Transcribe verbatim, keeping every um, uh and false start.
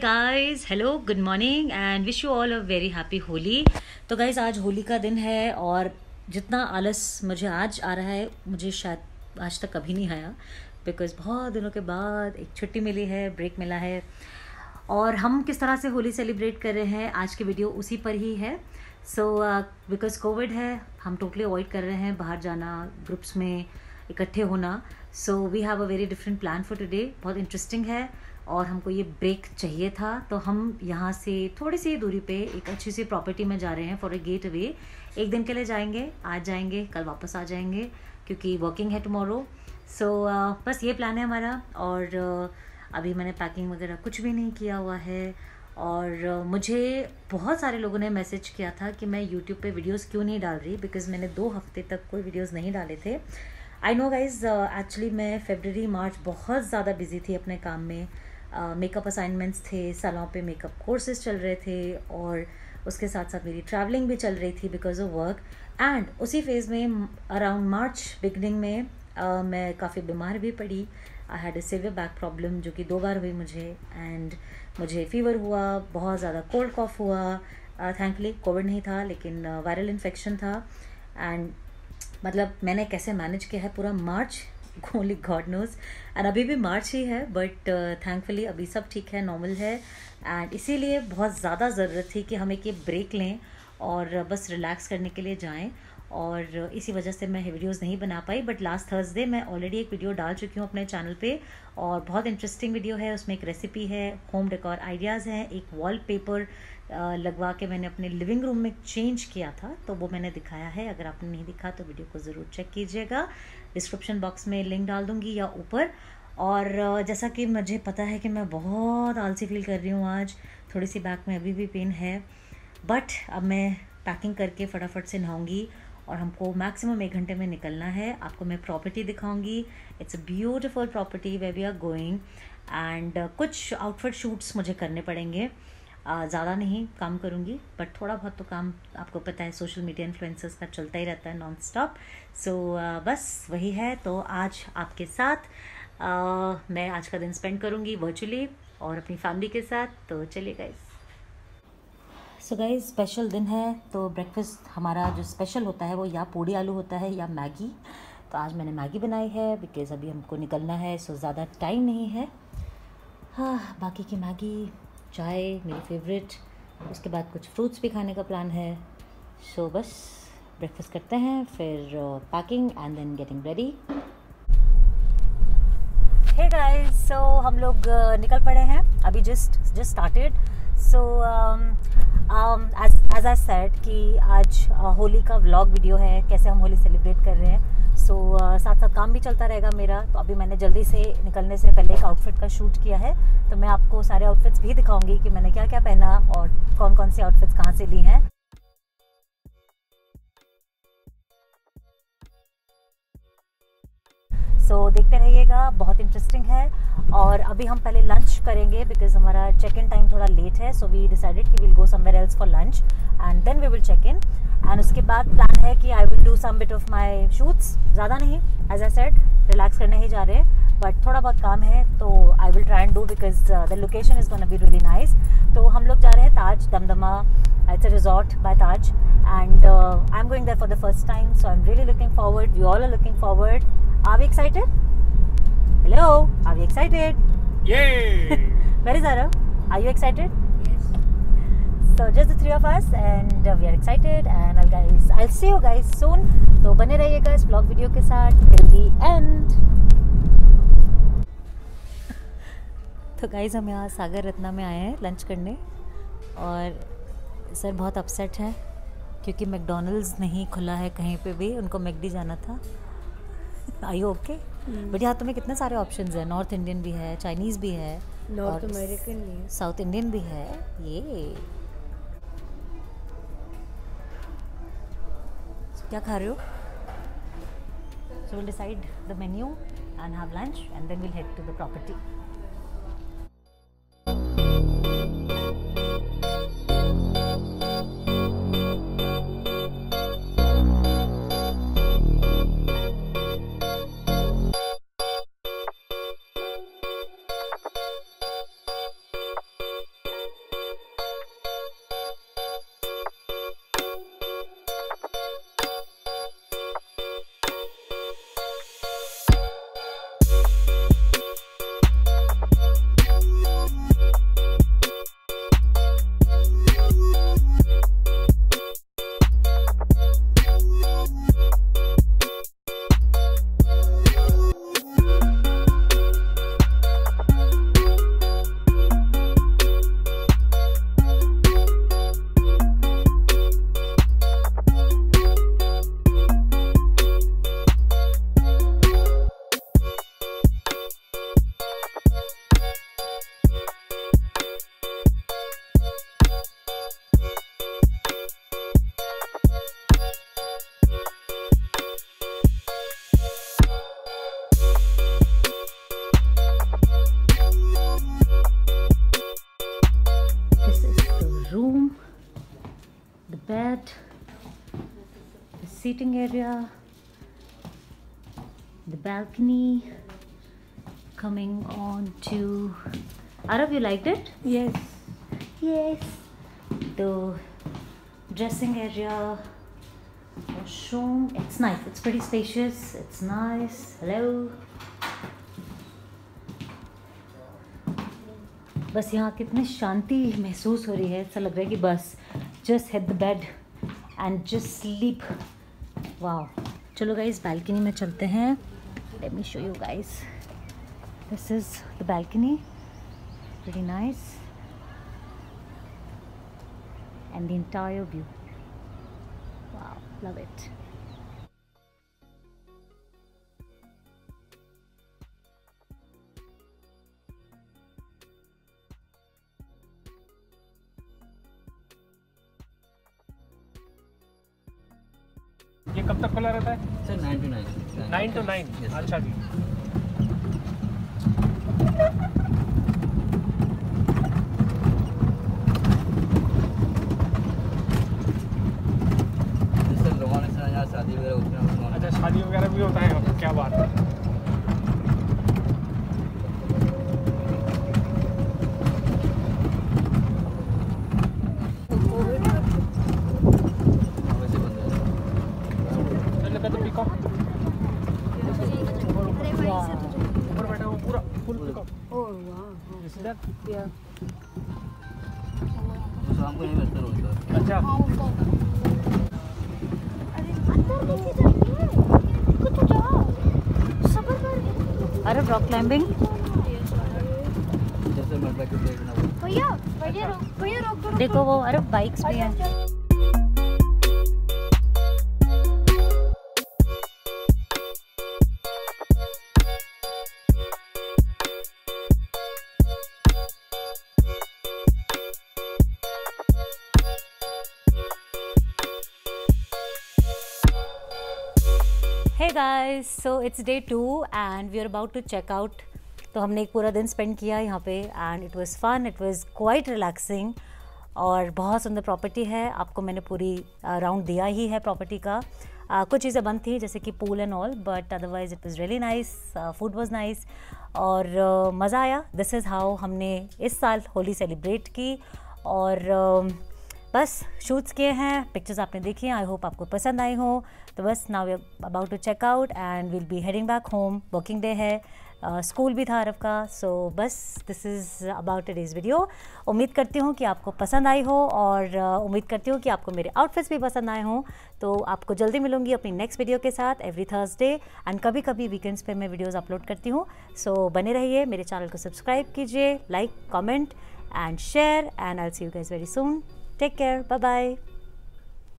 Guys hello good morning and wish you all a very happy Holi. तो guys आज होली का दिन है और जितना आलस मुझे आज आ रहा है मुझे शायद आज तक कभी नहीं आया, बिकॉज बहुत दिनों के बाद एक छुट्टी मिली है, ब्रेक मिला है। और हम किस तरह से होली सेलिब्रेट कर रहे हैं आज की वीडियो उसी पर ही है। सो बिकॉज कोविड है, हम टोटली अवॉइड कर रहे हैं बाहर जाना, ग्रुप्स में इकट्ठे होना। So we have a very different plan for today. बहुत इंटरेस्टिंग है और हमको ये ब्रेक चाहिए था, तो हम यहाँ से थोड़ी सी दूरी पे एक अच्छी सी प्रॉपर्टी में जा रहे हैं फॉर अ गेट अवे। एक दिन के लिए जाएंगे, आज जाएंगे कल वापस आ जाएंगे क्योंकि वर्किंग है टुमारो। सो so, uh, बस ये प्लान है हमारा। और uh, अभी मैंने पैकिंग वगैरह कुछ भी नहीं किया हुआ है। और uh, मुझे बहुत सारे लोगों ने मैसेज किया था कि मैं यूट्यूब पे वीडियोस क्यों नहीं डाल रही, बिकॉज मैंने दो हफ्ते तक कोई वीडियोस नहीं डाले थे। आई नो गाइज, एक्चुअली मैं फरवरी मार्च बहुत ज़्यादा बिजी थी अपने काम में। मेकअप uh, असाइनमेंट्स थे, सालों पे मेकअप कोर्सेज चल रहे थे और उसके साथ साथ मेरी ट्रैवलिंग भी चल रही थी बिकॉज ऑफ वर्क। एंड उसी फेज़ में अराउंड मार्च बिगनिंग में uh, मैं काफ़ी बीमार भी पड़ी। I had a severe back problem जो कि दो बार हुई मुझे, एंड मुझे फीवर हुआ, बहुत ज़्यादा कोल्ड कॉफ हुआ। थैंकफुली कोविड नहीं था लेकिन वायरल uh, इन्फेक्शन था। एंड मतलब मैंने कैसे मैनेज किया है पूरा March, only God knows. And अभी भी मार्च ही है, बट थैंकफुली अभी सब ठीक है, नॉर्मल है। एंड इसीलिए बहुत ज़्यादा ज़रूरत थी कि हम एक ये ब्रेक लें और बस रिलैक्स करने के लिए जाएं। और इसी वजह से मैं वीडियोस नहीं बना पाई, बट लास्ट थर्सडे मैं ऑलरेडी एक वीडियो डाल चुकी हूँ अपने चैनल पे और बहुत इंटरेस्टिंग वीडियो है। उसमें एक रेसिपी है, होम डेकोर आइडियाज़ हैं, एक वॉलपेपर लगवा के मैंने अपने लिविंग रूम में चेंज किया था, तो वो मैंने दिखाया है। अगर आपने नहीं दिखा तो वीडियो को ज़रूर चेक कीजिएगा, डिस्क्रिप्शन बॉक्स में लिंक डाल दूँगी या ऊपर। और जैसा कि मुझे पता है कि मैं बहुत आलसी फील कर रही हूँ आज, थोड़ी सी बैक में अभी भी पेन है, बट अब मैं पैकिंग करके फटाफट से नहाऊंगी और हमको मैक्सिमम एक घंटे में निकलना है। आपको मैं प्रॉपर्टी दिखाऊंगी। It's a beautiful property where we are going. And कुछ आउटफिट शूट्स मुझे करने पड़ेंगे, ज़्यादा नहीं, काम करूँगी, बट थोड़ा बहुत तो काम आपको पता है सोशल मीडिया इन्फ्लुएंसर्स का चलता ही रहता है नॉन स्टॉप। सो बस वही है। तो आज आपके साथ uh, मैं आज का दिन स्पेंड करूँगी वर्चुअली और अपनी फैमिली के साथ। तो चलिए गाइस। सो गाइस, स्पेशल दिन है तो ब्रेकफास्ट हमारा जो स्पेशल होता है वो या पूड़ी आलू होता है या मैगी। तो आज मैंने मैगी बनाई है बिकॉज़ अभी हमको निकलना है, सो ज़्यादा टाइम नहीं है। हाँ, बाकी की मैगी, चाय मेरी फेवरेट, उसके बाद कुछ फ्रूट्स भी खाने का प्लान है। सो so, बस ब्रेकफास्ट करते हैं, फिर packing and then getting ready. Hey guys, so हम लोग uh, निकल पड़े हैं, अभी just just started. So as as I said कि आज uh, होली का व्लॉग वीडियो है, कैसे हम होली सेलिब्रेट कर रहे हैं। सो so, uh, साथ साथ काम भी चलता रहेगा मेरा। तो अभी मैंने जल्दी से निकलने से पहले एक आउटफिट का शूट किया है, तो मैं आपको सारे आउटफिट्स भी दिखाऊंगी कि मैंने क्या क्या पहना और कौन कौन से आउटफिट्स कहाँ से ली हैं। सो so, देखते रहिएगा, बहुत इंटरेस्टिंग है। और अभी हम पहले लंच करेंगे बिकॉज हमारा चेक इन टाइम थोड़ा लेट है। सो वी डिसाइडेड कि will go somewhere else for lunch and then we will check in. And उसके बाद प्लान है कि I will do some bit of my shoots, ज़्यादा नहीं, एज आई सेड रिलैक्स करने ही जा रहे हैं, बट थोड़ा बहुत काम है तो I will try and do because the location is gonna be really nice. तो हम लोग जा रहे हैं Taj Damdama, it's a resort by Taj, and I am going there for the first time. So I am really looking forward, we all are looking forward. Are we excited? Hello, are we excited? Yay! Where is Zara? Are you excited? Yes. So just the three of us and uh, we are excited and I'll guys, I'll see you guys soon. तो बने रहिएगा इस vlog video के साथ till the end. तो guys हम यहाँ सागर रत्ना में आए हैं लंच करने और सर बहुत अपसेट है क्योंकि मैकडोनल्ड्स नहीं खुला है कहीं पे भी, उनको मैकडी जाना था। आई यू ओके? बट यहाँ तुम्हें कितने सारे ऑप्शंस हैं, नॉर्थ इंडियन भी है, चाइनीज़ भी है, नॉर्थ अमेरिकन नहीं, साउथ इंडियन भी है। ये so, क्या खा रहे हो? So will decide the menu and have lunch and then will head to the property. bed, the seating area, the balcony, coming on to Arav, you liked it? Yes. Yes. The dressing area, washroom, it's nice, it's pretty spacious, it's nice. Hello. बस यहाँ कितनी शांति महसूस हो रही है, ऐसा लग रहा है कि बस just hit the bed and just sleep. Wow. चलो गाइस बालकनी में चलते हैं. Let me show you guys. This is the balcony. Pretty nice and the entire view. Wow, love it. ये कब तक खुला रहता है sir? Nine to nine. Nine to nine. अच्छा जी. सर रोमाना से यहाँ शादी वगैरह होती है. अच्छा, शादी वगैरह भी होता है. क्या बात है. ऊपर बैठा हूँ पूरा full pickup. Oh wow. You see that? Yeah. शाम को नहीं बैठता रोज. अच्छा. अरे रॉक क्लाइंबिंग. जैसे मरता के देखना. भैया भैया रोक भैया रोक दो. देखो वो अरे बाइक्स भी हैं. Hey guys, so it's day two and we are about to check out. तो हमने एक पूरा दिन स्पेंड किया यहाँ पे and it was fun, it was quite relaxing और बहुत सुंदर प्रॉपर्टी है. आपको मैंने पूरी राउंड uh, दिया ही है प्रॉपर्टी का. uh, कुछ चीज़ें बंद थी जैसे कि pool and all, but otherwise it was really nice. Food was nice और uh, मज़ा आया. दिस इज़ हाउ हमने इस साल होली सेलिब्रेट की और uh, बस शूट्स किए हैं, पिक्चर्स आपने देखी हैं. आई होप आपको पसंद आई हो. तो बस now we are about to check out and will be heading back home. Working day है, स्कूल uh, भी था अरब का. सो so, बस this is about today's video. उम्मीद करती हूँ कि आपको पसंद आई हो और uh, उम्मीद करती हूँ कि आपको मेरे आउटफिट्स भी पसंद आए हों. तो आपको जल्दी मिलूंगी अपनी नेक्स्ट वीडियो के साथ एवरी थर्सडे एंड कभी कभी वीकेंड्स पे मैं वीडियोज़ अपलोड करती हूँ. सो so, बने रहिए, मेरे चैनल को सब्सक्राइब कीजिए, like comment and share and I will see you guys very soon. Take care. Bye bye.